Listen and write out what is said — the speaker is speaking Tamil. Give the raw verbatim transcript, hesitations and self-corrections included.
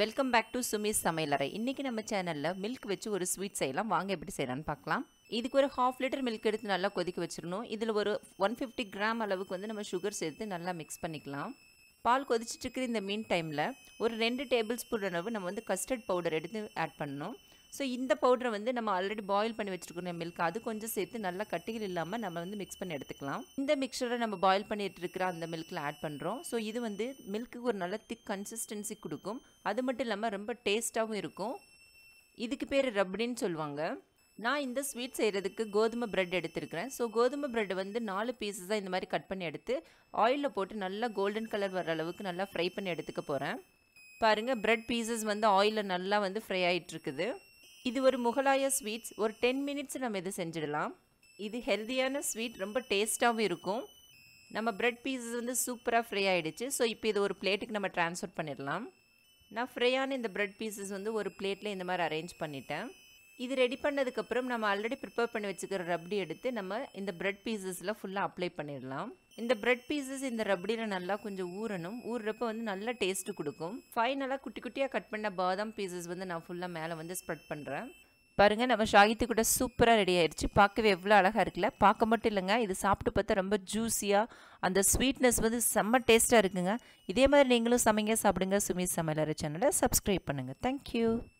வெல்கம் பேக் டு சுமீஸ் சமையலறை. இன்றைக்கி நம்ம சேனலில் மில்க் வச்சு ஒரு ஸ்வீட் செய்யலாம். வாங்க எப்படி செய்யலான்னு பார்க்கலாம். இதுக்கு ஒரு ஹாஃப் லிட்டர் மில்க் எடுத்து நல்லா கொதிக்க வச்சிடணும். இதில் ஒரு ஒன் ஃபிஃப்டி கிராம் அளவுக்கு வந்து நம்ம சுகர் சேர்த்து நல்லா மிக்ஸ் பண்ணிக்கலாம். பால் கொதிச்சுட்டு இருக்கிற இந்த மீன் டைமில் ஒரு ரெண்டு டேபிள் ஸ்பூன் அளவு நம்ம வந்து கஸ்டர்ட் பவுடர் எடுத்து ஆட் பண்ணணும். ஸோ இந்த பவுடரை வந்து நம்ம ஆல்ரெடி பாயில் பண்ணி வச்சுருக்கோம் மில்க், அது கொஞ்சம் சேர்த்து நல்லா கட்டிகள் இல்லாமல் நம்ம வந்து மிக்ஸ் பண்ணி எடுத்துக்கலாம். இந்த மிக்சரை நம்ம பாயில் பண்ணிட்டு இருக்கிற அந்த மில்கில் ஆட் பண்ணுறோம். ஸோ இது வந்து மில்க்குக்கு ஒரு நல்ல திக் கன்சிஸ்டன்சி கொடுக்கும். அது மட்டும் இல்லாமல் ரொம்ப டேஸ்ட்டாகவும் இருக்கும். இதுக்கு பேர் ரப்டின்னு சொல்லுவாங்க. நான் இந்த ஸ்வீட் செய்கிறதுக்கு கோதுமை ப்ரெட் எடுத்துருக்கிறேன். ஸோ கோதுமை ப்ரெட் வந்து நாலு பீஸஸாக இந்த மாதிரி கட் பண்ணி எடுத்து ஆயிலில் போட்டு நல்லா கோல்டன் கலர் வர அளவுக்கு நல்லா ஃப்ரை பண்ணி எடுத்துக்க போகிறேன். பாருங்கள், ப்ரெட் பீசஸ் வந்து ஆயிலில் நல்லா வந்து ஃப்ரை ஆகிட்டுருக்குது. இது ஒரு முகலாய ஸ்வீட்ஸ். ஒரு டென் மினிட்ஸ் நம்ம இதை செஞ்சிடலாம். இது ஹெல்த்தியான ஸ்வீட், ரொம்ப டேஸ்ட்டாகவும் இருக்கும். நம்ம ப்ரெட் பீசஸ் வந்து சூப்பராக ஃப்ரை ஆகிடுச்சு. ஸோ இப்போ இது ஒரு பிளேட்டுக்கு நம்ம ட்ரான்ஸ்ஃபர் பண்ணிடலாம். நான் ஃப்ரையான இந்த ப்ரெட் பீசஸ் வந்து ஒரு பிளேட்டில் இந்த மாதிரி அரேஞ்ச் பண்ணிட்டேன். இது ரெடி பண்ணதுக்கப்புறம் நம்ம ஆல்ரெடி ப்ரிப்பேர் பண்ணி வச்சுக்கிற ரப்டி எடுத்து நம்ம இந்த ப்ரெட் பீசஸில் ஃபுல்லாக அப்ளை பண்ணிடலாம். இந்த ப்ரெட் பீசஸ் இந்த ரப்டியில் நல்லா கொஞ்சம் ஊறணும். ஊறுறப்போ வந்து நல்ல டேஸ்ட்டு கொடுக்கும். ஃபைனலாக குட்டி குட்டியாக கட் பண்ண பாதாம் பீசஸ் வந்து நான் ஃபுல்லாக மேலே வந்து ஸ்ப்ரெட் பண்ணுறேன். பாருங்கள், நம்ம ஷாகித்து கூட சூப்பராக ரெடி ஆயிடுச்சு. பார்க்கவே எவ்வளோ அழகாக இருக்குல்ல. பார்க்க மட்டும் இல்லைங்க, இது சாப்பிட்டு பார்த்தா ரொம்ப ஜூஸியாக, அந்த ஸ்வீட்னஸ் வந்து செம்ம டேஸ்ட்டாக இருக்குங்க. இதே மாதிரி நீங்களும் சமைங்க, சாப்பிடுங்க. சுமீஸ் சமையலறை சேனலை சப்ஸ்கிரைப் பண்ணுங்கள். தேங்க்யூ.